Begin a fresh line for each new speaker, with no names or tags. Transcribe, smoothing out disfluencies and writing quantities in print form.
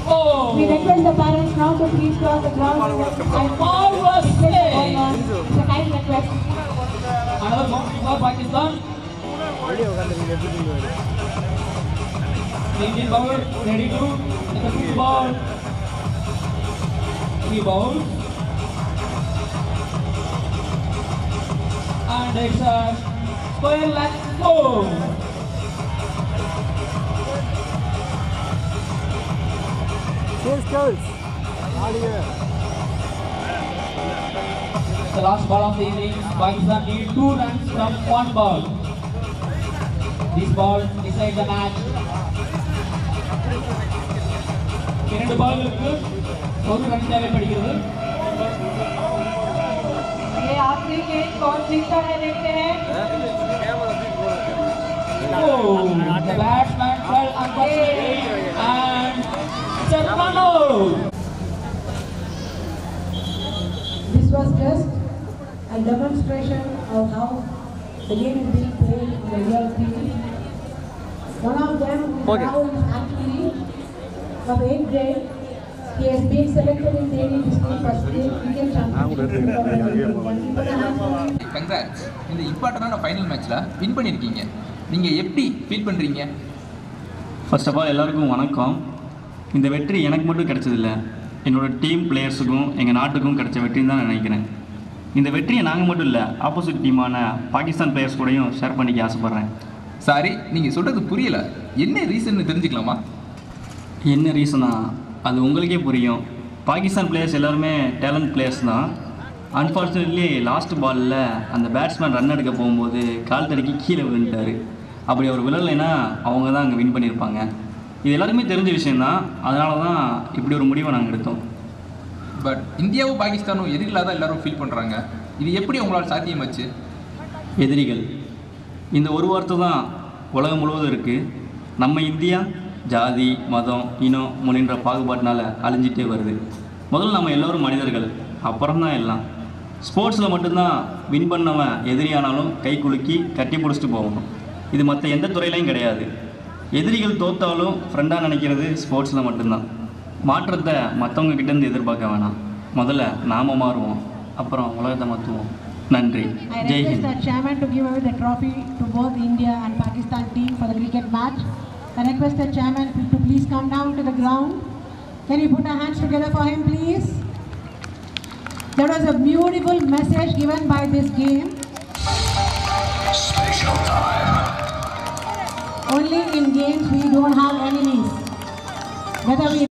We request the parents now to please cross the ground. And ball was played. It's a kind request.
Another boundary for Pakistan. Indian bowler ready to take a quick ball. He bowls. And it's a square leg four. The last ball of the inning, Pakistan need 2 runs from 1 ball. This ball decides the match. 2 பால்களுக்கு 1 run தேவைப்படுகிறது.
ये आखिरी गेंद कौन जीतता है देखते हैं.
Oh, the batsman fell unfortunately and it's a run out.
This was just a demonstration of how the game is being played in the real field. One of them now is actually of 8th grade. He has been selected in daily district for state cricket championship.
Congrats. இந்த இம்பார்ட்டன்டான final மேட்ச்ல win பண்ணிருக்கீங்க. நீங்க எப்படி feel பண்றீங்க?
First of all எல்லாருக்கும் வணக்கம். இந்த வெற்றி எனக்கு மட்டும் கிடைச்சதில்லை, என்னோட டீம் பிளேயர்ஸுக்கும் எங்கள் நாட்டுக்கும் கிடைச்ச வெற்றின்னு தான் நினைக்கிறேன். இந்த வெற்றியை நாங்கள் மட்டும் இல்லை, ஆப்போசிட் டீமான பாகிஸ்தான் பிளேயர்ஸ் கூடயும் ஷேர் பண்ணிக்க ஆசைப்பட்றேன்.
சாரி, நீங்கள் சொல்கிறது புரியலை. என்ன ரீசன் தெரிஞ்சுக்கலாமா?
என்ன ரீசனா அது உங்களுக்கே புரியும். பாகிஸ்தான் பிளேயர்ஸ் எல்லாருமே டேலண்ட் பிளேயர்ஸ் தான். அன்ஃபார்ச்சுனேட்லி லாஸ்ட் பாலில் அந்த பேட்ஸ்மேன் ரன் எடுக்க போகும்போது கால் தடுக்கி கீழே விழுந்துட்டார். அப்படி அவர் விழலைன்னா அவங்க தான் அங்கே வின் பண்ணியிருப்பாங்க. இது எல்லாருமே தெரிஞ்ச விஷயந்தான். அதனால தான் இப்படி ஒரு முடிவை நாங்கள் எடுத்தோம்.
பட் இந்தியாவும் பாகிஸ்தானும் எதிரிகளாக தான் எல்லாரும் ஃபீல் பண்ணுறாங்க. இது எப்படி உங்களால் சாத்தியமாச்சு?
எதிரிகள் இந்த ஒரு வார்த்தை தான் உலகம் முழுவதும் இருக்குது. நம்ம இந்தியா ஜாதி, மதம், இனம், மொழின்ற பாகுபாட்டினால் அழிஞ்சிட்டே வருது. முதல்ல நம்ம எல்லோரும் மனிதர்கள், அப்புறம் தான் எல்லாம். ஸ்போர்ட்ஸில் மட்டும்தான் வின் பண்ணவன் எதிரியானாலும் கை குலுக்கி கட்டி பிடிச்சிட்டு போகணும். இது மற்ற எந்த துறையிலையும் கிடையாது. எதிரிகள் தோற்றாலும் ஃப்ரெண்டாக நினைக்கிறது ஸ்போர்ட்ஸில் மட்டும்தான். மாற்றத்தை மற்றவங்க கிட்டேருந்து எதிர்பார்க்க வேணாம். முதல்ல நாம் மாறுவோம், அப்புறம் உலகத்தை மாற்றுவோம். நன்றி. Jai Hind.
I request the chairman to give away the trophy to both India and Pakistan team for the cricket match. I request the chairman to please come down to the ground. Can you put our hands together for him, please? That was a beautiful message given by this game.
Special time.
Only in games we don't have enemies. Whether we